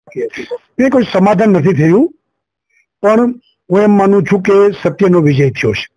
એ કોઈ સમાધાન નથી થયું, પણ હું એમ માનું છું કે સત્યનો વિજય થયો છે.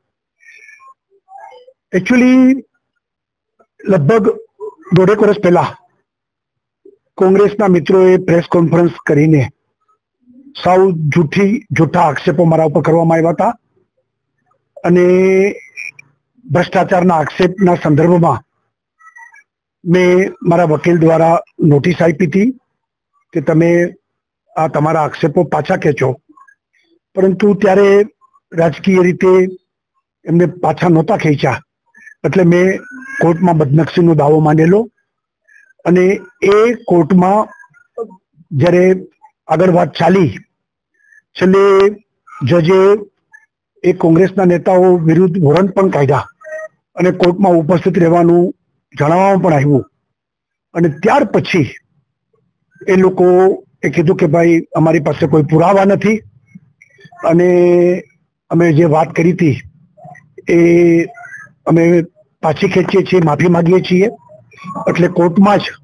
એકચ્યુઅલી લગભગ 1.5 વર્ષ પહેલા કોંગ્રેસના મિત્રોએ પ્રેસ કોન્ફરન્સ કરીને સાવ જૂઠા આક્ષેપો મારા ઉપર કરવામાં આવ્યા હતા અને ભ્રષ્ટાચારના આક્ષેપના સંદર્ભમાં મેં મારા વકીલ દ્વારા નોટિસ આપી હતી કે તમે આ તમારા આક્ષેપો પાછા ખેંચો, પરંતુ ત્યારે રાજકીય રીતે એમને પાછા નહોતા ખેંચ્યા, એટલે મેં કોર્ટમાં બદનક્ષીનો દાવો માંડેલો અને એ કોર્ટમાં જ્યારે આગળ વાત ચાલી, છેલ્લે જજે એ કોંગ્રેસના નેતાઓ વિરુદ્ધ વોરંટ પણ કાઢ્યા અને કોર્ટમાં ઉપસ્થિત રહેવાનું જણાવવામાં પણ આવ્યું. અને ત્યાર પછી એ લોકો એ કીધું કે ભાઈ અમારી પાસે કોઈ પુરાવા નથી અને અમે જે વાત કરી હતી એ અમે પાછી ખેંચીએ છીએ, માફી માગીએ છીએ. એટલે કોર્ટમાં જ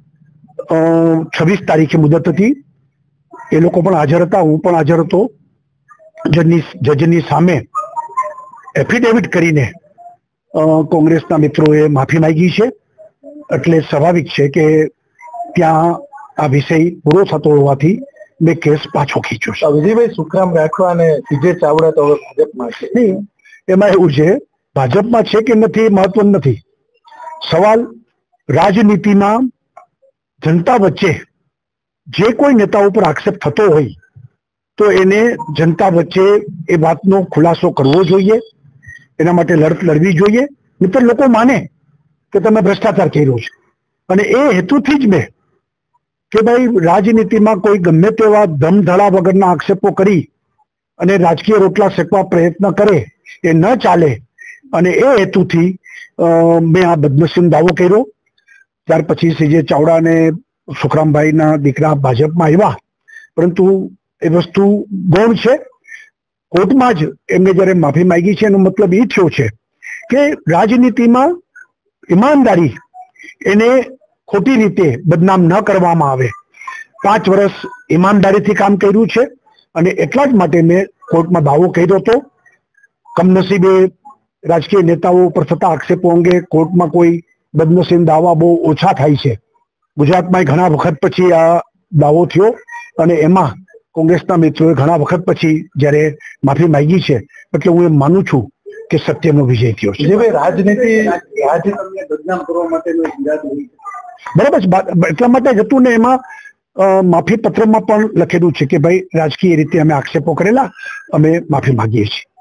26 તારીખે મુદત હતી. એ લોકો પણ હાજર હતા, હું પણ હાજર હતો. જજની સામે એફિડેવિટ કરીને કોંગ્રેસના મિત્રોએ માફી માંગી છે. એટલે સ્વાભાવિક છે કે ત્યાં આ વિષય પૂરો થતો હોવાથી મેં કેસ પાછો ખેંચ્યો છે. વિજયભાઈ, સુખરામ રાઠવા અને સીજે ચાવડા તો હવે ભાજપમાં છે. નહીં, એમાં એવું છે, ભાજપમાં છે કે નથી મહત્વ નથી. સવાલ રાજનીતિમાં જનતા વચ્ચે જે કોઈ નેતા ઉપર આક્ષેપ થતો હોય તો એને જનતા વચ્ચે એ વાતનો ખુલાસો કરવો જોઈએ, એના માટે લડત લડવી જોઈએ. નહીંતર લોકો માને કે તમે ભ્રષ્ટાચાર કર્યો છે. અને એ હેતુથી જ મેં કે ભાઈ રાજનીતિમાં કોઈ ગમે તેવા ધમધડા વગરના આક્ષેપો કરી અને રાજકીય રોટલા શેકવા પ્રયત્ન કરે એ ન ચાલે, અને એ હેતુથી મેં આ બદનસીબ દાવો કર્યો. ત્યાર પછી સીજે ચાવડા અને સુખરામભાઈના દીકરા ભાજપમાં આવ્યા, પરંતુ એ વસ્તુ ગૌણ છે. કોર્ટમાં જ એમને જયારે માફી માંગી છે એનો મતલબ એ થયો છે કે રાજનીતિમાં ઈમાનદારી એને ખોટી રીતે બદનામ ન કરવામાં આવે. 5 વર્ષ ઈમાનદારીથી કામ કર્યું છે અને એટલા જ માટે મેં કોર્ટમાં દાવો કર્યો હતો. કમનસીબે રાજકીય નેતાઓ ઉપર થતા આક્ષેપો અંગે કોર્ટમાં કોઈ બદનસીબ દાવા બહુ ઓછા થાય છે. ગુજરાતમાં ઘણા વખત પછી આ દાવો થયો અને એમાં કોંગ્રેસના મિત્રોએ ઘણા વખત પછી જ્યારે માફી માંગી છે. એટલે હું એમ માનું છું કે સત્યનો વિજય થયો છે. રાજનીતિ બદનામ કરવા માટેનો બરાબર છે, એટલા માટે જ હતું ને. એમાં માફી પત્રમાં પણ લખેલું છે કે ભાઈ રાજકીય રીતે અમે આક્ષેપો કરેલા, અમે માફી માંગીએ છીએ.